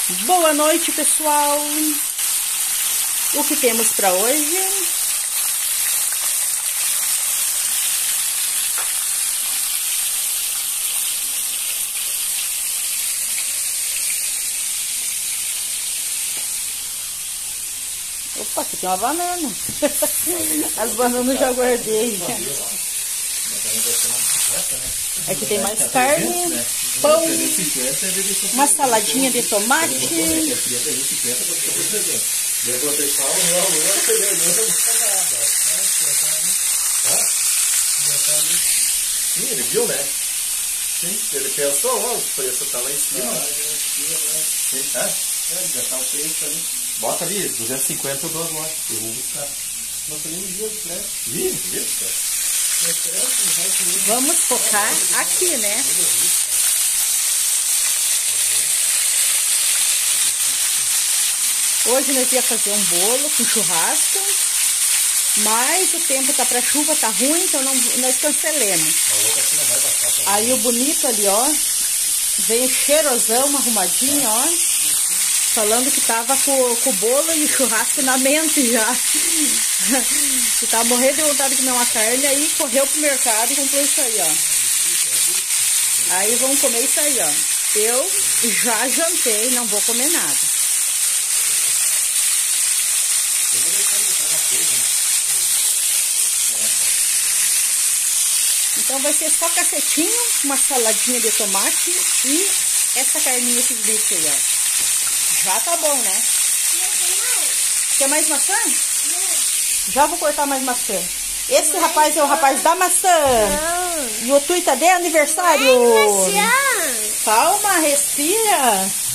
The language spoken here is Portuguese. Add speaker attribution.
Speaker 1: Boa noite, pessoal. O que temos para hoje? Opa, aqui tem uma banana. As bananas eu já guardei. Aqui tem mais carne, pão, uma saladinha de tomate.
Speaker 2: Sim, ele viu, né? Sim, ele pensou, ó, o preço tá lá em cima. Já tá o preço ali. Bota ali, 250 eu dou agora. Eu vou buscar. Não tem nenhum dia de preço. Isso.
Speaker 1: Vamos focar aqui, né? Hoje nós ia fazer um bolo com churrasco, mas o tempo tá pra chuva, tá ruim, então nós cancelemos. Aí o bonito ali, ó, veio cheirosão, arrumadinho, ó, falando que tava com o bolo e o churrasco na mente já. Que tava morrendo de vontade de comer uma carne, aí correu pro mercado e comprou isso aí, ó. Aí vamos comer isso aí, ó. Eu já jantei, não vou comer nada. Então vai ser só cacetinho, uma saladinha de tomate e essa carninha, esses bichos aí, ó. Já tá bom, né? Quer mais maçã? Já vou cortar mais maçã. Esse rapaz é o rapaz da maçã. E o Tui tá de aniversário. Calma, respira.